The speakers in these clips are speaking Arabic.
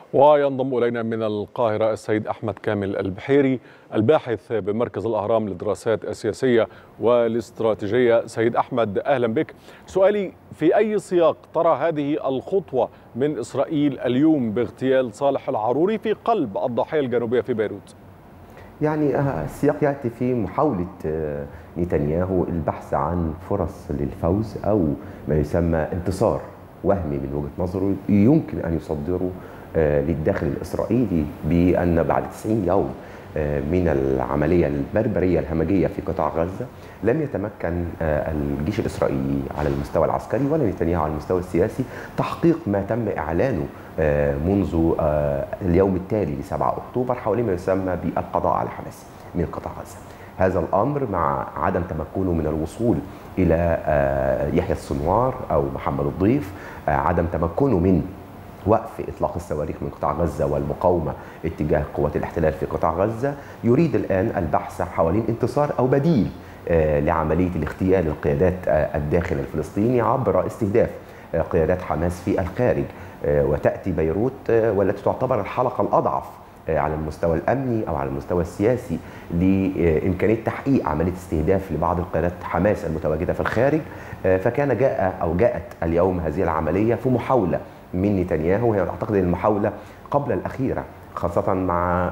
وينضم إلينا من القاهرة السيد أحمد كامل البحيري، الباحث بمركز الأهرام للدراسات السياسية والاستراتيجية. سيد أحمد، أهلا بك. سؤالي: في أي سياق ترى هذه الخطوة من إسرائيل اليوم باغتيال صالح العروري في قلب الضاحية الجنوبية في بيروت؟ يعني السياق يأتي في محاولة نتنياهو البحث عن فرص للفوز أو ما يسمى انتصار وهمي من وجهة نظره يمكن أن يصدره للداخل الإسرائيلي، بأن بعد 90 يوم من العملية البربرية الهمجية في قطاع غزة لم يتمكن الجيش الإسرائيلي على المستوى العسكري ولا نتنياهو على المستوى السياسي تحقيق ما تم إعلانه منذ اليوم التالي ل 7 أكتوبر حول ما يسمى بالقضاء على حماس من قطاع غزة. هذا الأمر مع عدم تمكنه من الوصول إلى يحيى السنوار أو محمد الضيف، عدم تمكنه من وقف إطلاق الصواريخ من قطاع غزة والمقاومة اتجاه قوات الاحتلال في قطاع غزة، يريد الآن البحث حوالين انتصار أو بديل لعملية الاغتيال القيادات الداخل الفلسطيني عبر استهداف قيادات حماس في الخارج. وتأتي بيروت والتي تعتبر الحلقة الأضعف على المستوى الأمني أو على المستوى السياسي لإمكانية تحقيق عملية استهداف لبعض القيادات حماس المتواجدة في الخارج. فكان جاءت اليوم هذه العملية في محاولة من نتنياهو، وهي أعتقد المحاولة قبل الأخيرة، خاصة مع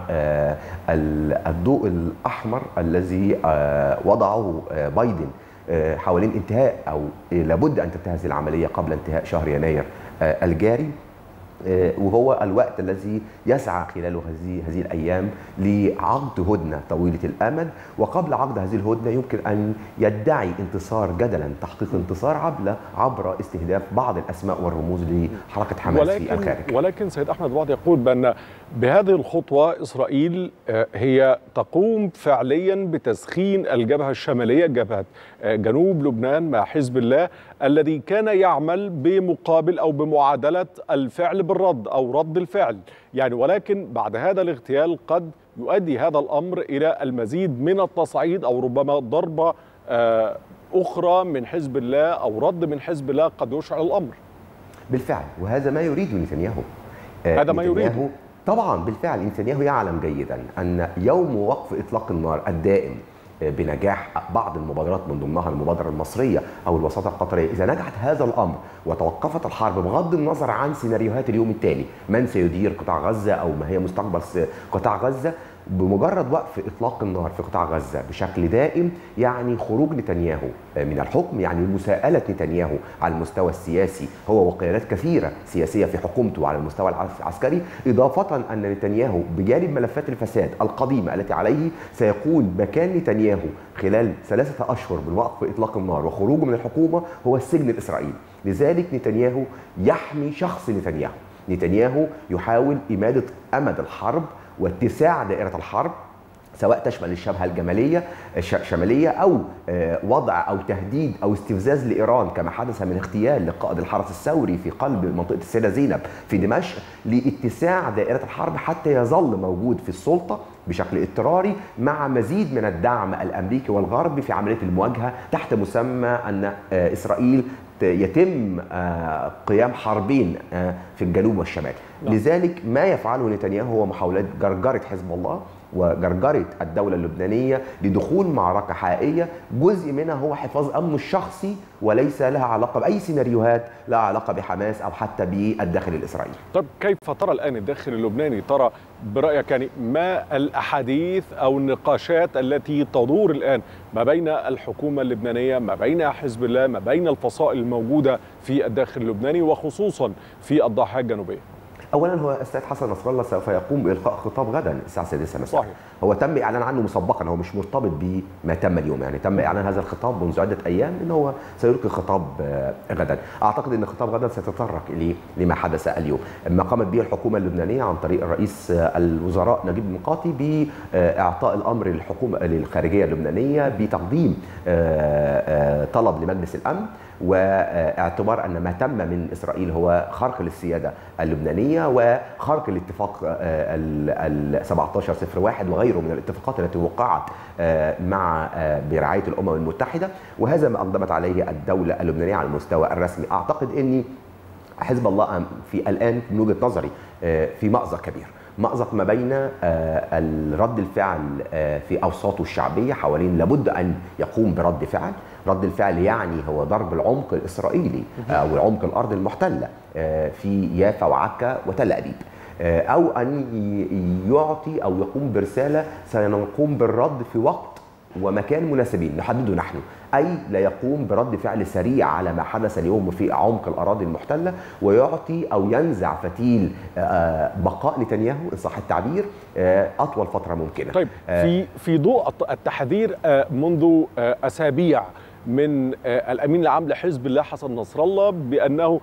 الضوء الأحمر الذي وضعه بايدن حوالين انتهاء أو لابد أن تنتهي هذه العملية قبل انتهاء شهر يناير الجاري، وهو الوقت الذي يسعى خلاله هذه الأيام لعقد هدنة طويلة الأمد. وقبل عقد هذه الهدنة يمكن أن يدعي انتصار، جدلا تحقيق انتصار عبر استهداف بعض الأسماء والرموز لحركة حماس في الخارج. ولكن سيد أحمد، البعض يقول بأن بهذه الخطوة إسرائيل هي تقوم فعليا بتسخين الجبهة الشمالية، جبهة جنوب لبنان مع حزب الله الذي كان يعمل بمقابل أو بمعادلة الفعل بالرد أو رد الفعل، يعني ولكن بعد هذا الاغتيال قد يؤدي هذا الأمر إلى المزيد من التصعيد أو ربما ضربة أخرى من حزب الله أو رد من حزب الله قد يشعل الأمر. بالفعل، وهذا ما يريده نتنياهو. هذا ما يريده طبعا. بالفعل نتنياهو يعلم جيدا أن يوم وقف إطلاق النار الدائم بنجاح بعض المبادرات من ضمنها المبادرة المصرية أو الوساطة القطرية، إذا نجحت هذا الأمر وتوقفت الحرب بغض النظر عن سيناريوهات اليوم التالي، من سيدير قطاع غزة أو ما هي مستقبل قطاع غزة، بمجرد وقف إطلاق النار في قطاع غزة بشكل دائم يعني خروج نتنياهو من الحكم، يعني مساءلة نتنياهو على المستوى السياسي هو وقيادات كثيرة سياسية في حكومته على المستوى العسكري، إضافة أن نتنياهو بجانب ملفات الفساد القديمة التي عليه سيكون مكان نتنياهو خلال 3 أشهر من وقف إطلاق النار وخروجه من الحكومة هو السجن الإسرائيلي. لذلك نتنياهو يحمي شخص نتنياهو يحاول إمادة أمد الحرب واتساع دائرة الحرب، سواء تشمل الجبهة الشمالية أو وضع أو تهديد أو استفزاز لإيران كما حدث من اغتيال لقائد الحرس الثوري في قلب منطقة السيدة زينب في دمشق، لاتساع دائرة الحرب حتى يظل موجود في السلطة بشكل اضطراري مع مزيد من الدعم الأمريكي والغربي في عملية المواجهة تحت مسمى أن إسرائيل يتم قيام حربين في الجنوب والشمال. لذلك ما يفعله نتنياهو هو محاولات جرجرة حزب الله وجرجرة الدولة اللبنانية لدخول معركة حقيقية جزء منها هو حفاظ أمنه الشخصي وليس لها علاقة بأي سيناريوهات لها علاقة بحماس أو حتى بالداخل الإسرائيلي. طب كيف ترى الآن الداخل اللبناني؟ ترى برأيك يعني ما الأحاديث أو النقاشات التي تدور الآن ما بين الحكومة اللبنانية، ما بين حزب الله، ما بين الفصائل الموجودة في الداخل اللبناني وخصوصا في الضاحية الجنوبية؟ اولا هو السيد حسن نصر الله سوف يقوم بالقاء خطاب غدا الساعه 6 مساء. صحيح. هو تم اعلان عنه مسبقا، هو مش مرتبط بما تم اليوم، يعني تم اعلان هذا الخطاب منذ عده ايام ان هو سيلقي خطاب غدا. اعتقد ان خطاب غدا سيتطرق لما حدث اليوم، ما قامت به الحكومه اللبنانيه عن طريق رئيس الوزراء نجيب الميقاتي باعطاء الامر للحكومه للخارجيه اللبنانيه بتقديم طلب لمجلس الامن، واعتبار ان ما تم من اسرائيل هو خرق للسياده اللبنانيه وخرق الاتفاق ال 1701 وغيره من الاتفاقات التي وقعت مع برعايه الامم المتحده، وهذا ما اقدمت عليه الدوله اللبنانيه على المستوى الرسمي. اعتقد ان حزب الله في الآن من وجهة نظري في مأزق كبير، مأزق ما بين رد الفعل في أوساطه الشعبية حوالين لابد أن يقوم برد فعل. رد الفعل يعني هو ضرب العمق الإسرائيلي أو عمق الأرض المحتلة في يافا وعكا وتل أبيب، أو أن يعطي أو يقوم برسالة سنقوم بالرد في وقت ومكان مناسبين نحدده نحن، أي لا يقوم برد فعل سريع على ما حدث اليوم في عمق الأراضي المحتلة ويعطي أو ينزع فتيل بقاء نتنياهو إن صح التعبير أطول فترة ممكنة. طيب في ضوء التحذير منذ أسابيع من الأمين العام لحزب الله حسن نصر الله بأنه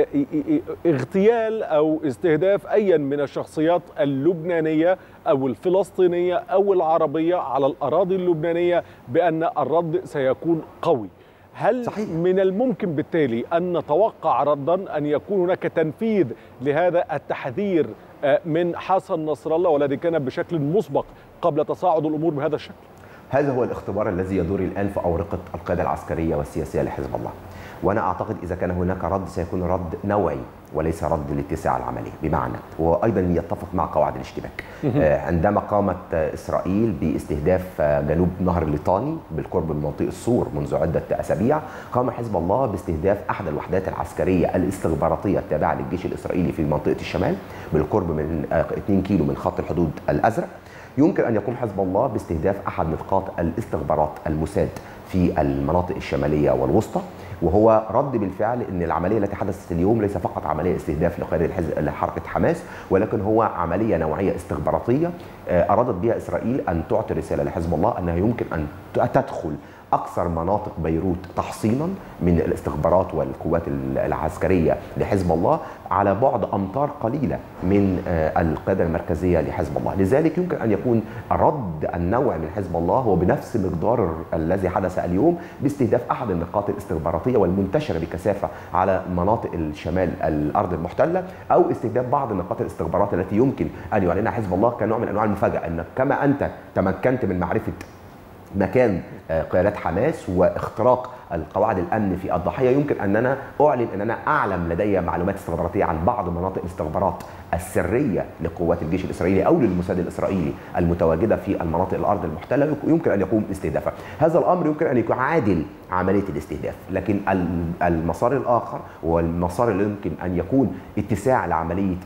اغتيال أو استهداف أي من الشخصيات اللبنانية أو الفلسطينية أو العربية على الأراضي اللبنانية بأن الرد سيكون قوي، هل صحيح من الممكن بالتالي أن نتوقع ردا، أن يكون هناك تنفيذ لهذا التحذير من حسن نصر الله والذي كان بشكل مسبق قبل تصاعد الأمور بهذا الشكل؟ هذا هو الاختبار الذي يدور الآن في أورقة القيادة العسكرية والسياسية لحزب الله، وأنا أعتقد إذا كان هناك رد سيكون رد نوعي وليس رد لاتساع العملية، بمعنى وأيضا يتفق مع قواعد الاشتباك. عندما قامت إسرائيل باستهداف جنوب نهر الليطاني بالقرب من منطقة السور منذ عدة أسابيع، قام حزب الله باستهداف أحد الوحدات العسكرية الاستخباراتية التابعة للجيش الإسرائيلي في منطقة الشمال بالقرب من 2 كيلو من خط الحدود الأزرق. يمكن أن يقوم حزب الله باستهداف أحد نقاط الاستخبارات الموساد في المناطق الشمالية والوسطى، وهو رد بالفعل أن العملية التي حدثت اليوم ليس فقط عملية استهداف لقيادة حركة حماس، ولكن هو عملية نوعية استخباراتية أرادت بها إسرائيل أن تعطي رسالة لحزب الله أنها يمكن أن تدخل أكثر مناطق بيروت تحصينا من الاستخبارات والقوات العسكرية لحزب الله على بعد أمتار قليلة من القيادة المركزية لحزب الله. لذلك يمكن أن يكون الرد النوع من حزب الله هو بنفس مقدار الذي حدث اليوم باستهداف أحد النقاط الاستخباراتية والمنتشرة بكثافة على مناطق الشمال الأرض المحتلة، أو استهداف بعض نقاط الاستخبارات التي يمكن أن يعلنها حزب الله كنوع من أنواع المفاجأة، أن كما أنت تمكنت من معرفة مكان قيادات حماس واختراق القواعد الامن في الضاحيه، يمكن ان انا اعلن ان انا اعلم لدي معلومات استخباراتيه عن بعض مناطق الاستخبارات السريه لقوات الجيش الاسرائيلي او للموساد الاسرائيلي المتواجده في المناطق الارض المحتله، يمكن ان يقوم باستهدافها. هذا الامر يمكن ان يعادل عمليه الاستهداف، لكن المسار الاخر والمسار اللي يمكن ان يكون اتساع لعمليه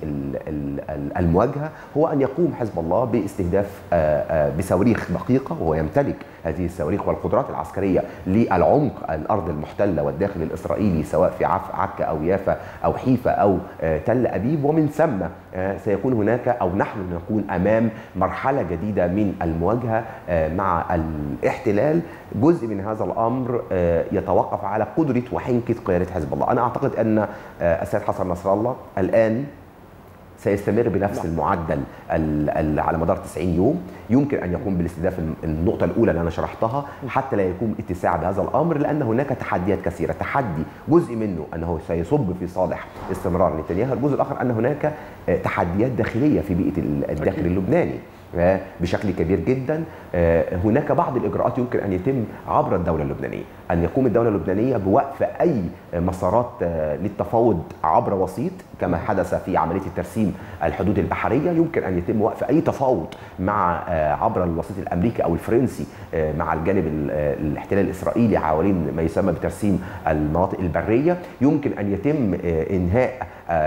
المواجهه هو ان يقوم حزب الله باستهداف بصواريخ دقيقه، وهو يمتلك هذه الصواريخ والقدرات العسكريه للعمق الارض المحتله والداخل الاسرائيلي سواء في عكا او يافا او حيفا او تل ابيب، ومن ثم سيكون هناك او نحن نكون امام مرحله جديده من المواجهه مع الاحتلال. جزء من هذا الامر يتوقف على قدره وحنكه قياده حزب الله. انا اعتقد ان السيد حسن نصر الله الان سيستمر بنفس المعدل على مدار 90 يوم، يمكن ان يقوم بالاستهداف النقطه الاولى اللي انا شرحتها حتى لا يكون اتساع بهذا الامر، لان هناك تحديات كثيره. تحدي جزء منه انه سيصب في صالح استمرار نتنياهو، الجزء الاخر ان هناك تحديات داخليه في بيئه الداخل اللبناني بشكل كبير جدا. هناك بعض الإجراءات يمكن أن يتم عبر الدولة اللبنانية، أن يقوم الدولة اللبنانية بوقف أي مسارات للتفاوض عبر وسيط كما حدث في عملية الترسيم الحدود البحرية. يمكن أن يتم وقف أي تفاوض مع عبر الوسيط الأمريكي أو الفرنسي مع الجانب الاحتلال الإسرائيلي حوالين ما يسمى بترسيم المناطق البرية. يمكن أن يتم إنهاء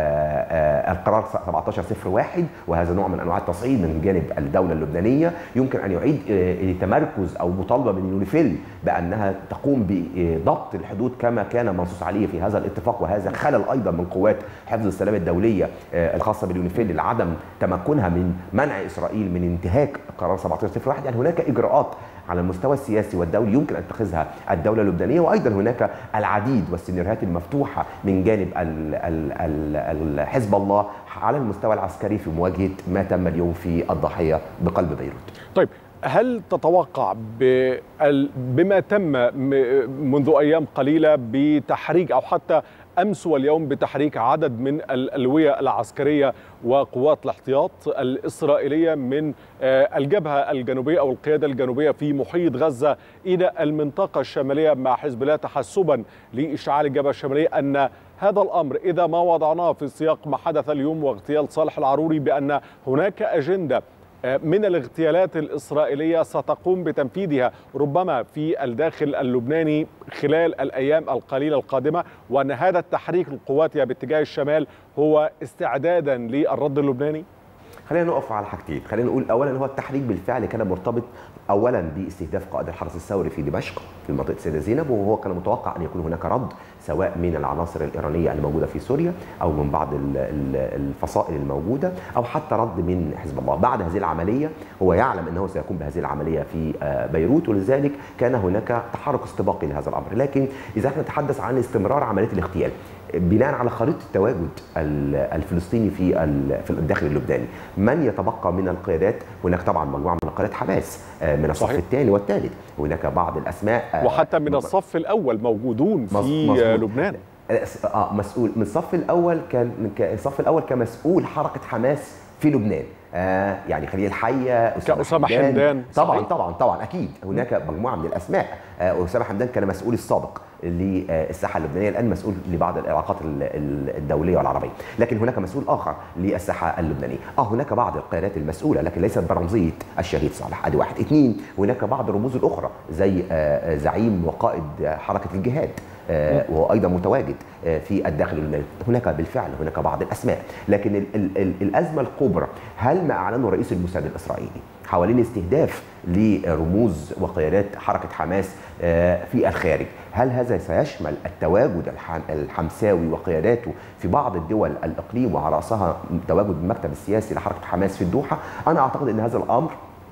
القرار 1701 وهذا نوع من أنواع التصعيد من جانب الدولة اللبنانية. يمكن أن يعيد تمركز أو مطالبة من يونيفيل بأنها تقوم بضبط الحدود كما كان منصوص عليه في هذا الاتفاق، وهذا خلل أيضا من قوات حفظ السلام الدولية الخاصة باليونيفيل لعدم تمكنها من منع إسرائيل من انتهاك قرار 1701. يعني هناك إجراءات على المستوى السياسي والدولي يمكن أن تتخذها الدولة اللبنانية، وأيضا هناك العديد والسيناريوهات المفتوحة من جانب حزب الله على المستوى العسكري في مواجهة ما تم اليوم في الضاحية بقلب بيروت. طيب، هل تتوقع بما تم منذ أيام قليلة بتحريك أو حتى أمس واليوم بتحريك عدد من الألوية العسكرية وقوات الاحتياط الإسرائيلية من الجبهة الجنوبية أو القيادة الجنوبية في محيط غزة إلى المنطقة الشمالية مع حزب الله تحسبا لإشعال الجبهة الشمالية، أن هذا الأمر إذا ما وضعناه في سياق ما حدث اليوم واغتيال صالح العروري بأن هناك أجندة من الاغتيالات الإسرائيلية ستقوم بتنفيذها ربما في الداخل اللبناني خلال الأيام القليلة القادمة، وأن هذا التحريك القوات باتجاه الشمال هو استعدادا للرد اللبناني؟ خلينا نقف على حاجتين. خلينا نقول اولا هو التحريك بالفعل كان مرتبط اولا باستهداف قائد الحرس الثوري في دمشق في منطقه السيده زينب، وهو كان متوقع ان يكون هناك رد سواء من العناصر الايرانيه الموجوده في سوريا او من بعض الفصائل الموجوده او حتى رد من حزب الله. بعد هذه العمليه هو يعلم انه سيقوم بهذه العمليه في بيروت، ولذلك كان هناك تحرك استباقي لهذا الامر. لكن اذا احنا نتحدث عن استمرار عمليه الاغتيال بناء على خريطه التواجد الفلسطيني في الداخل اللبناني، من يتبقى من القيادات؟ هناك طبعا مجموعه من قيادات حماس من الصف الثاني والثالث، هناك بعض الاسماء وحتى من الصف الاول موجودون في لبنان. مسؤول من الصف الاول، الصف الاول كمسؤول حركه حماس في لبنان، يعني خليل الحية، أسامة حمدان. طبعا اكيد هناك مجموعه من الاسماء. أسامة حمدان كان مسؤول السابق للساحه اللبنانيه، الان مسؤول لبعض العلاقات الدوليه والعربيه، لكن هناك مسؤول اخر للساحه اللبنانيه. هناك بعض القيادات المسؤوله لكن ليست برمزيه الشهيد صالح. ادي واحد. اثنين، هناك بعض الرموز الاخرى زي زعيم وقائد حركه الجهاد وهو ايضا متواجد في الداخل اللبناني. هناك بالفعل هناك بعض الاسماء، لكن الازمه الكبرى هل ما اعلنه رئيس الموساد الاسرائيلي حوالين استهداف لرموز وقيادات حركه حماس في الخارج، هل هذا سيشمل التواجد الحمساوي وقياداته في بعض الدول الاقليم وعلى راسها تواجد المكتب السياسي لحركه حماس في الدوحه؟ انا اعتقد ان هذا الامر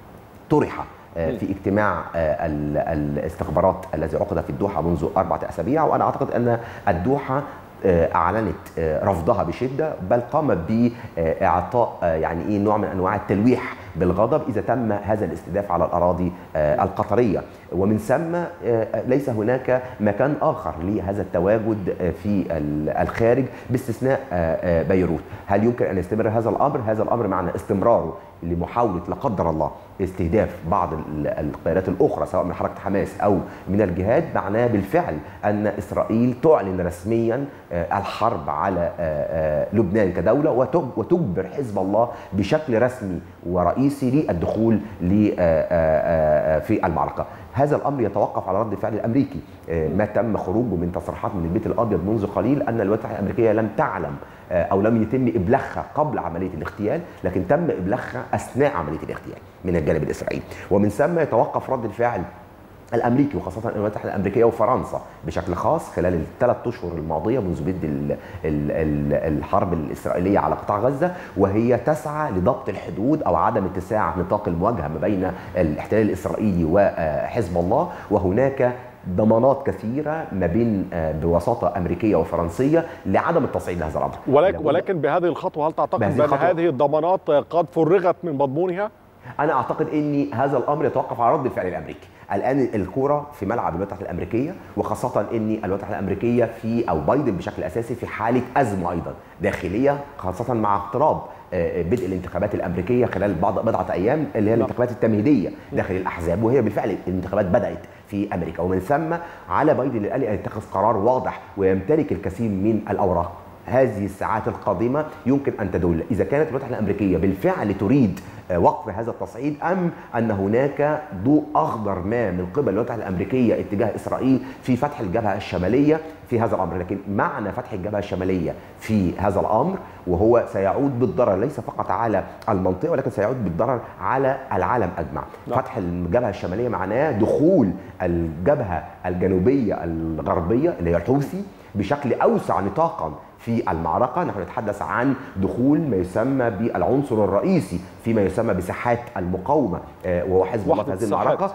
طرح في اجتماع الاستخبارات الذي عقد في الدوحه منذ 4 أسابيع، وانا اعتقد ان الدوحه اعلنت رفضها بشده، بل قامت باعطاء يعني ايه نوع من انواع التلويح بالغضب اذا تم هذا الاستهداف على الاراضي القطريه، ومن ثم ليس هناك مكان اخر لهذا التواجد في الخارج باستثناء بيروت. هل يمكن ان يستمر هذا الامر؟ هذا الامر معنى استمراره لمحاوله لا قدر الله استهداف بعض القيادات الاخرى سواء من حركه حماس او من الجهاد، معناه بالفعل ان اسرائيل تعلن رسميا الحرب على لبنان كدوله وتجبر حزب الله بشكل رسمي ورئيسي للدخول في المعركه. هذا الامر يتوقف على رد الفعل الامريكي. ما تم خروجه من تصريحات من البيت الابيض منذ قليل ان الولايات المتحده الامريكيه لم تعلم او لم يتم ابلاغها قبل عمليه الاغتيال، لكن تم ابلاغها اثناء عمليه الاغتيال من الجانب الاسرائيلي، ومن ثم يتوقف رد الفعل الامريكي وخاصه الولايات المتحده الامريكيه وفرنسا بشكل خاص خلال ال3 أشهر الماضيه منذ بدء الحرب الاسرائيليه على قطاع غزه، وهي تسعى لضبط الحدود او عدم اتساع نطاق المواجهه ما بين الاحتلال الاسرائيلي وحزب الله، وهناك ضمانات كثيره ما بين بوساطه امريكيه وفرنسيه لعدم التصعيد لهذا الامر. ولكن بهذه الخطوه هل تعتقد بان هذه الضمانات قد فرغت من مضمونها؟ انا اعتقد ان هذا الامر يتوقف على رد الفعل الامريكي. الان الكره في ملعب الولايات المتحده الامريكيه، وخاصه ان الولايات المتحده الامريكيه او بايدن بشكل اساسي في حاله ازمه ايضا داخليه، خاصه مع اقتراب بدء الانتخابات الامريكيه خلال بضعه ايام اللي هي الانتخابات التمهيديه داخل الاحزاب، وهي بالفعل الانتخابات بدات في امريكا، ومن ثم على بايدن الان ان يتخذ قرار واضح ويمتلك الكثير من الاوراق. هذه الساعات القادمه يمكن ان تدل اذا كانت الولايات المتحده الامريكيه بالفعل تريد وقف هذا التصعيد، ام ان هناك ضوء اخضر ما من قبل الولايات المتحده الامريكيه اتجاه اسرائيل في فتح الجبهه الشماليه في هذا الامر. لكن معنى فتح الجبهه الشماليه في هذا الامر وهو سيعود بالضرر ليس فقط على المنطقه ولكن سيعود بالضرر على العالم اجمع. فتح الجبهه الشماليه معناه دخول الجبهه الجنوبيه الغربيه اللي هي الحوثي بشكل اوسع نطاقا في المعركه. نحن نتحدث عن دخول ما يسمى بالعنصر الرئيسي فيما يسمى بساحات المقاومه وهو حزب الله في هذه المعركه.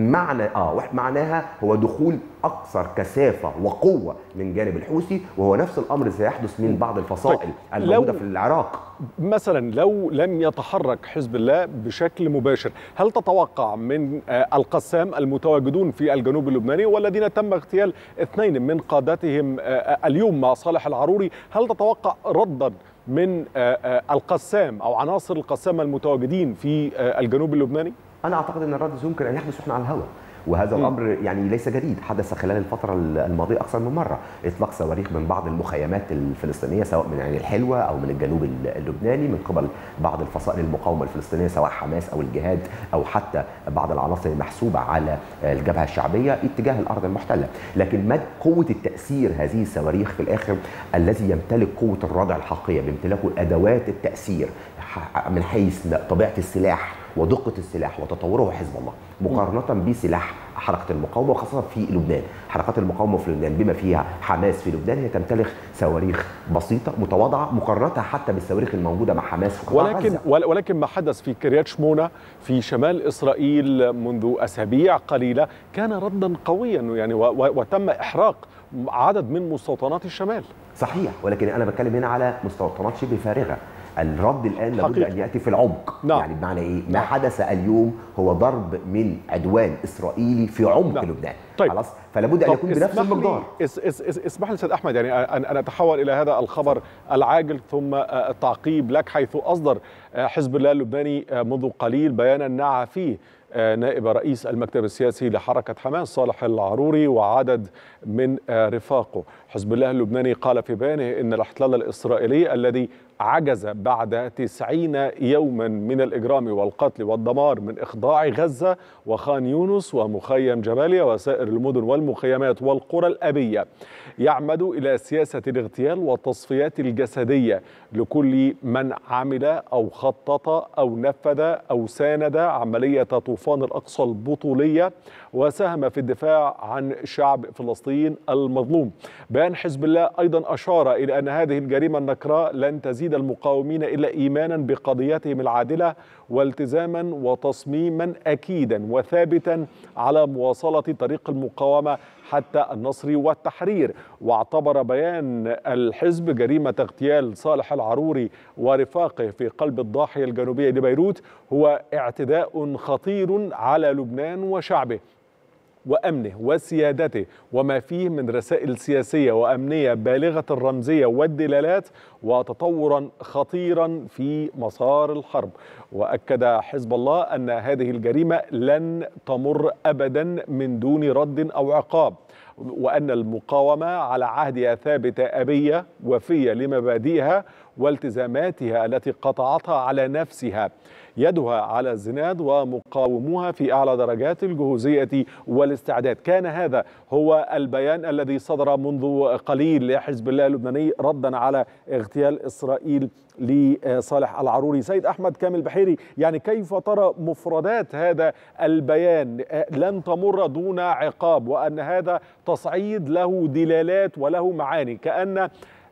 معناها هو دخول اكثر كثافه وقوه من جانب الحوثي، وهو نفس الامر سيحدث من بعض الفصائل الموجوده في العراق. مثلا لو لم يتحرك حزب الله بشكل مباشر، هل تتوقع من القسام المتواجدون في الجنوب اللبناني والذين تم اغتيال 2 من قادتهم اليوم مع صالح العروري، هل تتوقع ردا من القسام او عناصر القسام المتواجدين في الجنوب اللبناني؟ انا اعتقد ان الرد يمكن ان يحدث واحنا على الهواء، وهذا الامر يعني ليس جديد، حدث خلال الفتره الماضيه اكثر من مره، اطلاق صواريخ من بعض المخيمات الفلسطينيه سواء من عين الحلوه او من الجنوب اللبناني من قبل بعض الفصائل المقاومه الفلسطينيه سواء حماس او الجهاد او حتى بعض العناصر المحسوبه على الجبهه الشعبيه اتجاه الارض المحتله. لكن مدى قوه التاثير هذه الصواريخ في الاخر الذي يمتلك قوه الردع الحقيقيه بامتلاكه ادوات التاثير من حيث طبيعه السلاح ودقه السلاح وتطوره حزب الله مقارنه بسلاح حركه المقاومه وخاصه في لبنان. حركات المقاومه في لبنان بما فيها حماس في لبنان هي تمتلك صواريخ بسيطه متواضعه مقارنتها حتى بالصواريخ الموجوده مع حماس في قطاع غزة. ولكن ما حدث في كريات شمونه في شمال اسرائيل منذ اسابيع قليله كان ردا قويا يعني وتم احراق عدد من مستوطنات الشمال. صحيح، ولكن انا بتكلم هنا على مستوطنات شبه فارغه. الرد الان لابد ان ياتي في العمق. نعم. يعني بمعنى ايه؟ ما حدث اليوم هو ضرب من عدوان اسرائيلي في عمق لبنان. طيب. خلاص، فلابد ان يكون بنفس المقدار. اسمح لي استاذ احمد، يعني انا اتحول الى هذا الخبر العاجل ثم التعقيب لك، حيث اصدر حزب الله اللبناني منذ قليل بيانا نعى فيه نائب رئيس المكتب السياسي لحركة حماس صالح العروري وعدد من رفاقه. حزب الله اللبناني قال في بيانه إن الاحتلال الإسرائيلي الذي عجز بعد 90 يوما من الإجرام والقتل والدمار من إخضاع غزة وخان يونس ومخيم جباليا وسائر المدن والمخيمات والقرى الأبية يعمد إلى سياسة الاغتيال والتصفيات الجسدية لكل من عمل أو خطط أو نفذ أو ساند عملية طوفان الأقصى البطولية وساهم في الدفاع عن شعب فلسطين المظلوم. بيان حزب الله أيضا أشار إلى أن هذه الجريمة النكراء لن تزيد المقاومين إلا إيمانا بقضيتهم العادلة والتزاما وتصميما أكيدا وثابتا على مواصلة طريق المقاومة حتى النصر والتحرير. واعتبر بيان الحزب جريمة اغتيال صالح العروري ورفاقه في قلب الضاحية الجنوبية لبيروت هو اعتداء خطير على لبنان وشعبه وأمنه وسيادته وما فيه من رسائل سياسية وأمنية بالغة الرمزية والدلالات وتطورا خطيرا في مسار الحرب. وأكد حزب الله أن هذه الجريمة لن تمر أبدا من دون رد أو عقاب، وأن المقاومة على عهدها ثابتة أبية وفية لمبادئها والتزاماتها التي قطعتها على نفسها، يدها على الزناد ومقاوموها في أعلى درجات الجهوزية والاستعداد. كان هذا هو البيان الذي صدر منذ قليل لحزب الله اللبناني ردا على اغتيال إسرائيل لصالح العروري. سيد أحمد كامل بحيري، يعني كيف ترى مفردات هذا البيان لن تمر دون عقاب، وأن هذا تصعيد له دلالات وله معاني، كأن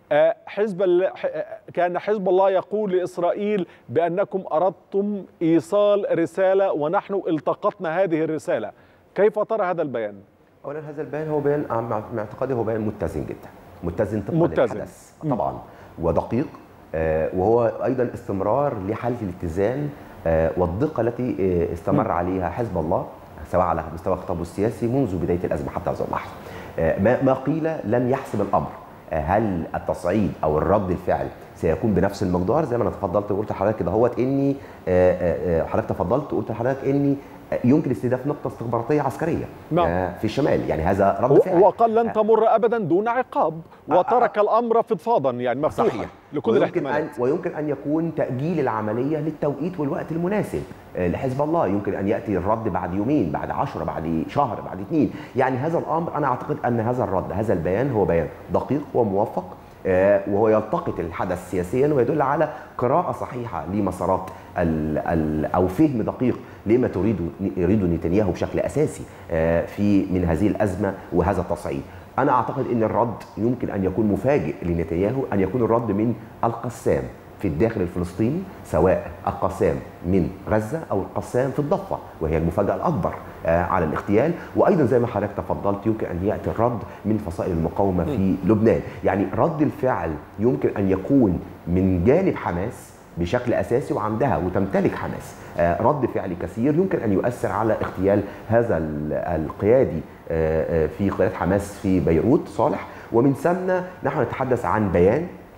حزب الله يقول لإسرائيل بأنكم أردتم إيصال رسالة ونحن التقطنا هذه الرسالة. كيف ترى هذا البيان؟ أولا هذا البيان هو بيان مع اعتقادي هو بيان متزن جدا، متزن طبقا للحدث طبعا ودقيق، وهو أيضا استمرار لحالة الاتزان والدقة التي استمر عليها حزب الله سواء على مستوى خطابه السياسي منذ بداية الأزمة حتى هذا اللحظة. ما قيل لم يحسم الأمر. هل التصعيد او الرد الفعل سيكون بنفس المقدار؟ زي ما انا تفضلت وقلت لحضرتك كده اهوت اني حضرتك تفضلت وقلت لحضرتك اني يمكن استهداف نقطه استخباراتيه عسكريه في الشمال، يعني هذا رد فعل. وقال لن تمر ابدا دون عقاب وترك الامر فضفاضا يعني مفتوحا لكل الاحتمالات. ويمكن ان يكون تاجيل العمليه للتوقيت والوقت المناسب لحزب الله. يمكن ان ياتي الرد بعد يومين، بعد 10، بعد شهر، بعد 2. يعني هذا الامر انا اعتقد ان هذا الرد، هذا البيان هو بيان دقيق وموفق، وهو يلتقط الحدث سياسيا ويدل على قراءة صحيحة لمسارات أو فهم دقيق لما يريد نتنياهو بشكل أساسي من هذه الأزمة وهذا التصعيد. أنا أعتقد أن الرد يمكن أن يكون مفاجئ لنتنياهو، أن يكون الرد من القسام في الداخل الفلسطيني، سواء القسام من غزة أو القسام في الضفة، وهي المفاجأة الأكبر على الاغتيال. وأيضا زي ما حضرتك تفضلت يمكن أن يأتي الرد من فصائل المقاومة في لبنان. يعني رد الفعل يمكن أن يكون من جانب حماس بشكل أساسي وعندها وتمتلك حماس رد فعل كثير يمكن أن يؤثر على اغتيال هذا القيادي في قيادة حماس في بيروت صالح. ومن ثم نحن نتحدث عن بيان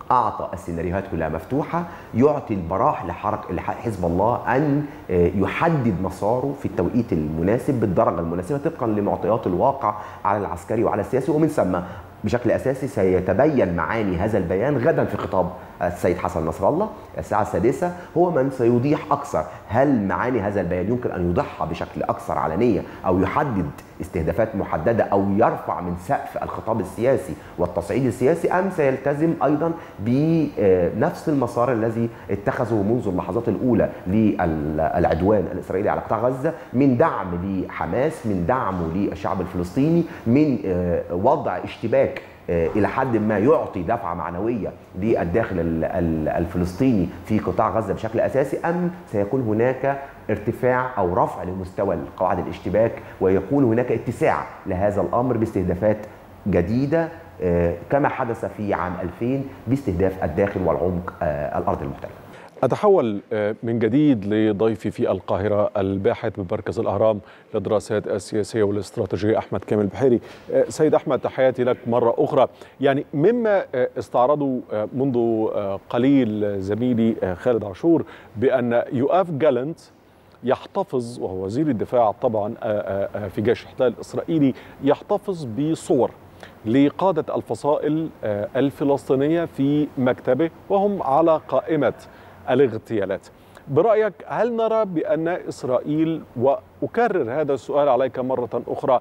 أعطى السيناريوهات كلها مفتوحة، يعطي البراح لحزب الله أن يحدد مساره في التوقيت المناسب بالدرجة المناسبة طبقا لمعطيات الواقع على العسكري وعلى السياسي. ومن ثم بشكل أساسي سيتبين معاني هذا البيان غدا في خطاب السيد حسن نصر الله الساعة 6. هو من سيوضيح أكثر هل معاني هذا البيان يمكن أن يوضحها بشكل أكثر علنية أو يحدد استهدافات محددة أو يرفع من سقف الخطاب السياسي والتصعيد السياسي، أم سيلتزم أيضا بنفس المسار الذي اتخذه منذ اللحظات الأولى للعدوان الإسرائيلي على قطاع غزة، من دعم لحماس، من دعمه للشعب الفلسطيني، من وضع اشتباك إلى حد ما يعطي دفعة معنوية للداخل الفلسطيني في قطاع غزة بشكل أساسي، أم سيكون هناك ارتفاع أو رفع لمستوى قواعد الاشتباك ويكون هناك اتساع لهذا الأمر باستهدافات جديدة كما حدث في عام 2000 باستهداف الداخل والعمق الأرض المحتلة. أتحول من جديد لضيفي في القاهرة الباحث بمركز الأهرام للدراسات السياسية والاستراتيجية أحمد كامل بحيري. سيد أحمد، تحياتي لك مرة أخرى. يعني مما استعرضه منذ قليل زميلي خالد عاشور بأن يؤاف جالنت يحتفظ، وهو وزير الدفاع طبعا في جيش الاحتلال الإسرائيلي، يحتفظ بصور لقادة الفصائل الفلسطينية في مكتبه وهم على قائمة الاغتيالات. برأيك هل نرى بأن إسرائيل، وأكرر هذا السؤال عليك مرة أخرى،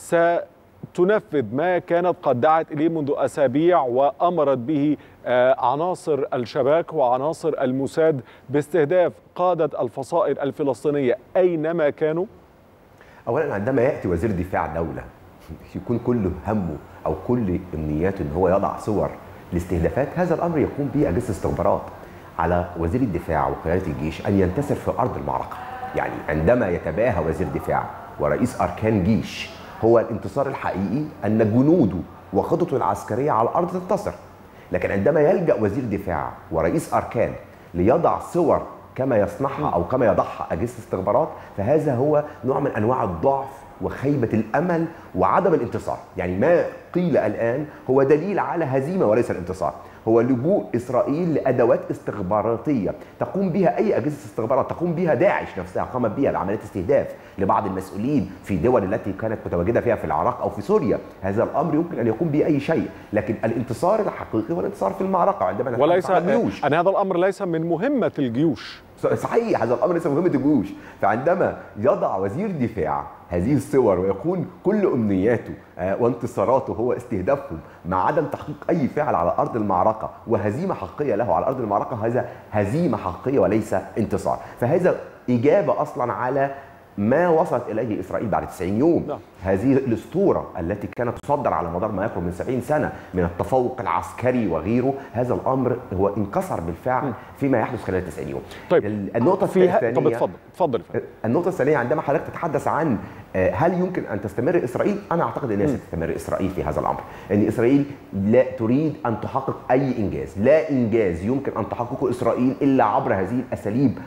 ستنفذ ما كانت قد دعت إليه منذ أسابيع وأمرت به عناصر الشباك وعناصر الموساد باستهداف قادة الفصائل الفلسطينية أينما كانوا؟ أولا، عندما يأتي وزير دفاع دولة يكون كل همه أو كل أمنياته أن هو يضع صور لاستهدافات، هذا الأمر يقوم به أجهزة استخبارات. على وزير الدفاع وقيادة الجيش أن ينتصر في أرض المعركة. يعني عندما يتباهى وزير دفاع ورئيس أركان جيش، هو الانتصار الحقيقي أن جنوده وخططه العسكرية على الأرض تنتصر. لكن عندما يلجأ وزير دفاع ورئيس أركان ليضع صور كما يصنعها أو كما يضعها أجهزة استخبارات، فهذا هو نوع من أنواع الضعف وخيبة الأمل وعدم الانتصار. يعني ما قيل الآن هو دليل على هزيمة وليس الانتصار، هو لجوء إسرائيل لأدوات استخباراتية تقوم بها أي أجهزة استخبارات، تقوم بها داعش نفسها، قامت بها بعمليات استهداف لبعض المسؤولين في الدول التي كانت متواجدة فيها في العراق أو في سوريا. هذا الأمر يمكن أن يقوم به أي شيء، لكن الانتصار الحقيقي هو الانتصار في المعركة. عندما وليس أن هذا الأمر ليس من مهمة الجيوش. صحيح، هذا الأمر ليس مهمة الجيوش. فعندما يضع وزير دفاع هذه الصور ويكون كل أمنياته وانتصاراته هو استهدافهم مع عدم تحقيق أي فعل على أرض المعركة وهزيمة حقيقية له على أرض المعركة، هذا هزيمة حقيقية وليس انتصار. فهذا إجابة أصلا على ما وصلت إليه إسرائيل بعد 90 يوم. هذه الأسطورة التي كانت تصدر على مدار ما يقرب من 70 سنة من التفوق العسكري وغيره، هذا الأمر هو انكسر بالفعل فيما يحدث خلال 90 يوم. طيب، النقطة الثانية، طب اتفضل. النقطة الثانية، عندما حضرتك تتحدث عن هل يمكن أن تستمر إسرائيل؟ أنا أعتقد أنها ستستمر إسرائيل في هذا الأمر، أن إسرائيل لا تريد أن تحقق أي إنجاز، لا إنجاز يمكن أن تحققه إسرائيل إلا عبر هذه الأساليب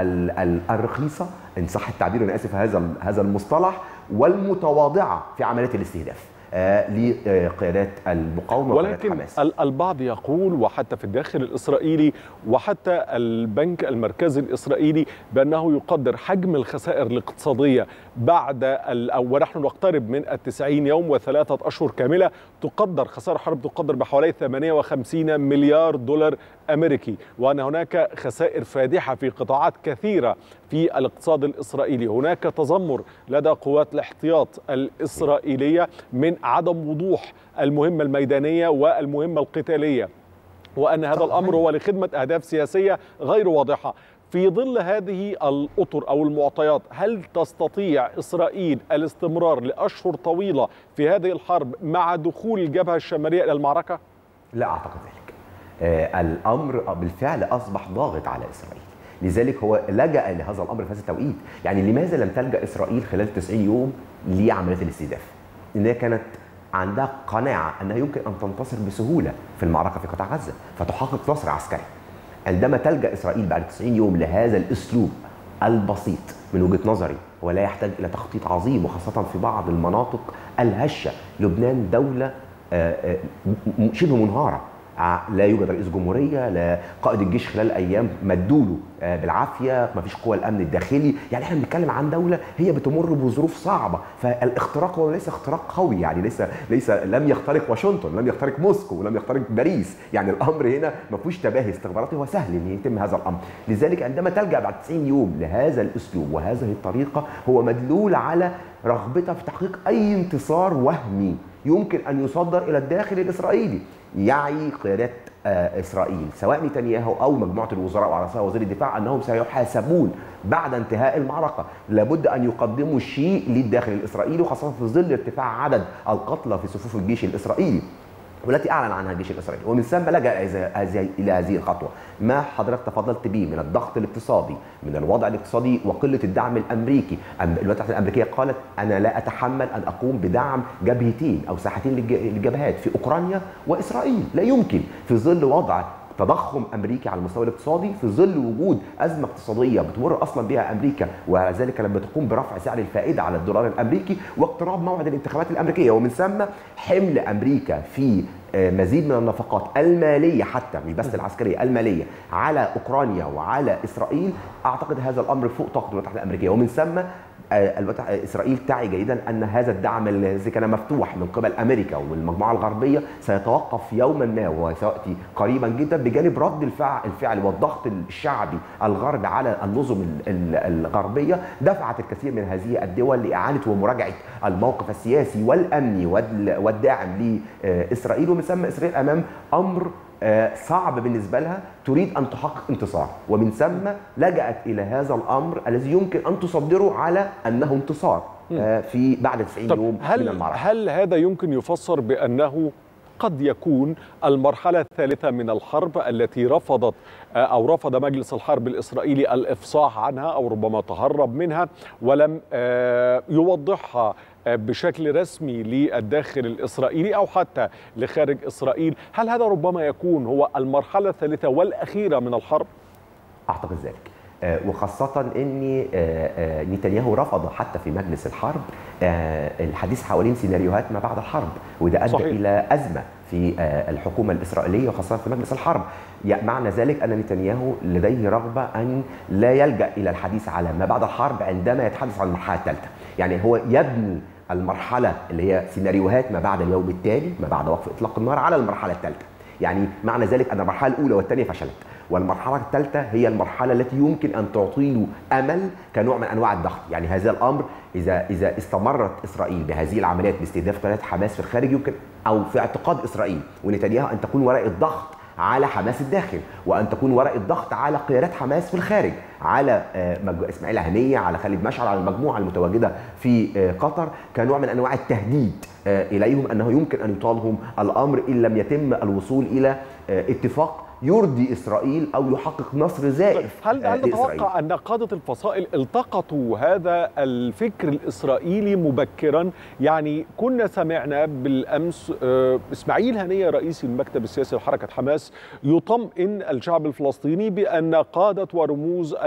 الرخيصة، إن صح التعبير، أنا آسف هذا المصطلح، والمتواضعة في عمليات الاستهداف لقيادات المقاومة وقيادات حماس. ولكن البعض يقول، وحتى في الداخل الإسرائيلي وحتى البنك المركزي الإسرائيلي، بأنه يقدر حجم الخسائر الاقتصادية بعد ونحن نقترب من 90 يوم و3 أشهر كاملة، تقدر خسائر حرب تقدر بحوالي 58 مليار دولار أمريكي، وأن هناك خسائر فادحة في قطاعات كثيرة في الاقتصاد الإسرائيلي. هناك تذمر لدى قوات الاحتياط الإسرائيلية من عدم وضوح المهمة الميدانية والمهمة القتالية، وأن هذا الأمر هو لخدمة أهداف سياسية غير واضحة. في ظل هذه الأطر أو المعطيات، هل تستطيع إسرائيل الاستمرار لأشهر طويلة في هذه الحرب مع دخول الجبهة الشمالية إلى المعركة؟ لا أعتقد ذلك. الأمر بالفعل أصبح ضاغط على إسرائيل، لذلك هو لجأ لهذا الأمر في هذا التوقيت. يعني لماذا لم تلجأ إسرائيل خلال 90 يوم لعملية الاستهداف؟ إنها كانت عندها قناعة أنها يمكن أن تنتصر بسهولة في المعركة في قطاع غزة فتحقق نصر عسكري. عندما تلجأ إسرائيل بعد 90 يوم لهذا الأسلوب البسيط من وجهة نظري، ولا يحتاج إلى تخطيط عظيم، وخاصة في بعض المناطق الهشة. لبنان دولة شبه منهارة، لا يوجد رئيس جمهوريه، لا قائد الجيش خلال ايام مدوله بالعافيه، ما فيش قوى الامن الداخلي. يعني احنا بنتكلم عن دوله هي بتمر بظروف صعبه، فالاختراق هو ليس اختراق قوي، يعني ليس لم يخترق واشنطن، لم يخترق موسكو، ولم يخترق باريس. يعني الامر هنا ما فيهوش تباهي استخباراتي، هو سهل ان يتم هذا الامر. لذلك عندما تلجا بعد 90 يوم لهذا الاسلوب وهذه الطريقه، هو مدلول على رغبتها في تحقيق اي انتصار وهمي يمكن ان يصدر الى الداخل الاسرائيلي. يعي قيادات اسرائيل سواء نتنياهو او مجموعه الوزراء وعلى راسها وزير الدفاع انهم سيحاسبون بعد انتهاء المعركه. لابد ان يقدموا شيء للداخل الاسرائيلي، وخاصه في ظل ارتفاع عدد القتلى في صفوف الجيش الاسرائيلي والتي اعلن عنها الجيش الاسرائيلي. ومن ثم لجا الى هذه الخطوه. ما حضرتك تفضلت به من الضغط الاقتصادي، من الوضع الاقتصادي وقله الدعم الامريكي. الولايات المتحده الامريكيه قالت انا لا اتحمل ان اقوم بدعم جبهتين او ساحتين للجبهات في اوكرانيا واسرائيل، لا يمكن في ظل وضع تضخم امريكي على المستوى الاقتصادي، في ظل وجود ازمه اقتصاديه بتمر اصلا بها امريكا، وذلك لما تقوم برفع سعر الفائده على الدولار الامريكي واقتراب موعد الانتخابات الامريكيه. ومن ثم حمل امريكا في مزيد من النفقات الماليه، حتى مش بس العسكريه، الماليه على اوكرانيا وعلى اسرائيل. اعتقد هذا الامر فوق طاقه الولايات المتحده الامريكيه. ومن ثم اسرائيل تعي جيدا ان هذا الدعم الذي كان مفتوح من قبل امريكا والمجموعه الغربيه سيتوقف يوما ما، وسياتي قريبا جدا بجانب رد الفعل والضغط الشعبي الغربي على النظم الغربيه. دفعت الكثير من هذه الدول لاعاده ومراجعه الموقف السياسي والامني والداعم لاسرائيل. ومن ثم اسرائيل امام امر صعب بالنسبه لها، تريد ان تحقق انتصار، ومن ثم لجأت الى هذا الامر الذي يمكن ان تصدره على انه انتصار في بعد 90 يوم من المعركه. هل هذا يمكن يفسر بانه قد يكون المرحلة الثالثة من الحرب التي رفض مجلس الحرب الإسرائيلي الإفصاح عنها، أو ربما تهرب منها ولم يوضحها بشكل رسمي للداخل الإسرائيلي أو حتى لخارج إسرائيل؟ هل هذا ربما يكون هو المرحلة الثالثة والأخيرة من الحرب؟ أعتقد ذلك، وخاصة أن نتنياهو رفض حتى في مجلس الحرب الحديث حوالين سيناريوهات ما بعد الحرب، وده أدى صحيح إلى أزمة في الحكومة الإسرائيلية وخاصة في مجلس الحرب. معنى ذلك أن نتنياهو لديه رغبة أن لا يلجأ إلى الحديث على ما بعد الحرب عندما يتحدث عن المرحلة الثالثة. يعني هو يبني المرحلة اللي هي سيناريوهات ما بعد اليوم التالي، ما بعد وقف إطلاق النار، على المرحلة الثالثة. يعني معنى ذلك أن المرحلة الأولى والثانية فشلت، والمرحلة الثالثة هي المرحلة التي يمكن أن تعطي له أمل كنوع من أنواع الضغط. يعني هذا الأمر إذا استمرت إسرائيل بهذه العمليات باستهداف قيادات حماس في الخارج، يمكن أو في اعتقاد إسرائيل ونتنياهو أن تكون وراء الضغط على حماس الداخل، وأن تكون وراء الضغط على قيادات حماس في الخارج، على إسماعيل هنية، على خالد مشعل، على المجموعة المتواجدة في قطر، كنوع من أنواع التهديد إليهم أنه يمكن أن يطالهم الأمر إن لم يتم الوصول إلى اتفاق يرضي إسرائيل أو يحقق نصر زائف. هل تتوقع أن قادة الفصائل التقطوا هذا الفكر الإسرائيلي مبكرا؟ يعني كنا سمعنا بالأمس إسماعيل هنية رئيس المكتب السياسي لحركة حماس يطمئن الشعب الفلسطيني بأن قادة ورموز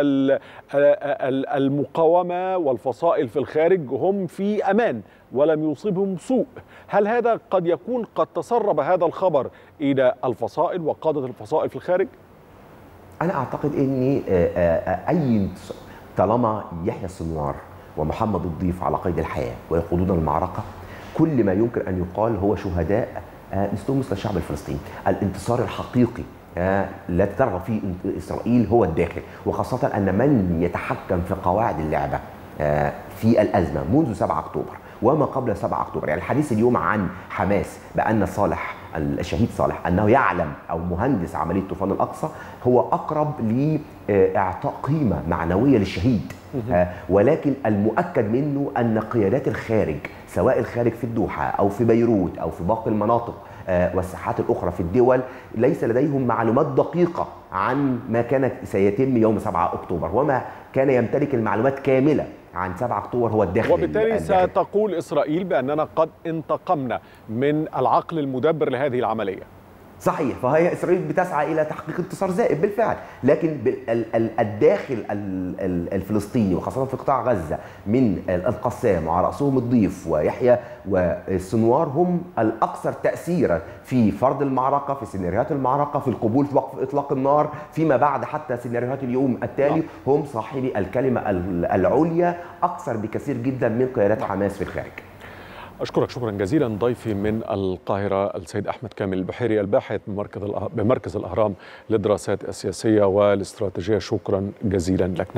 المقاومة والفصائل في الخارج هم في أمان ولم يصيبهم سوء. هل هذا قد يكون قد تسرب هذا الخبر إلى الفصائل وقادة الفصائل في الخارج؟ أنا أعتقد أن أي طالما يحيى السنوار ومحمد الضيف على قيد الحياة ويقودون المعركة، كل ما يمكن أن يقال هو شهداء مثل الشعب الفلسطيني. الانتصار الحقيقي لا ترغب فيه إسرائيل هو الداخل، وخاصة أن من يتحكم في قواعد اللعبة في الأزمة منذ 7 أكتوبر وما قبل 7 أكتوبر. يعني الحديث اليوم عن حماس بأن صالح الشهيد صالح أنه يعلم أو مهندس عملية طوفان الأقصى هو أقرب لإعطاء قيمة معنوية للشهيد، ولكن المؤكد منه أن قيادات الخارج، سواء الخارج في الدوحة أو في بيروت أو في باقي المناطق والساحات الأخرى في الدول، ليس لديهم معلومات دقيقة عن ما كان سيتم يوم 7 أكتوبر، وما كان يمتلك المعلومات كاملة عن 7 أكتوبر هو الداخل. وبالتالي ستقول إسرائيل بأننا قد انتقمنا من العقل المدبر لهذه العملية. صحيح، فهي إسرائيل بتسعى إلى تحقيق انتصار زائف بالفعل، لكن الداخل الفلسطيني وخاصة في قطاع غزة من القسام وعلى رأسهم الضيف ويحيى والسنوار هم الأكثر تأثيرا في فرض المعركة، في سيناريوهات المعركة، في القبول في وقف إطلاق النار، فيما بعد حتى سيناريوهات اليوم التالي، هم صاحبي الكلمة العليا أكثر بكثير جدا من قيادات حماس في الخارج. أشكرك شكرا جزيلا ضيفي من القاهرة السيد أحمد كامل البحيري الباحث بمركز الأهرام للدراسات السياسية والاستراتيجية. شكرا جزيلا لك.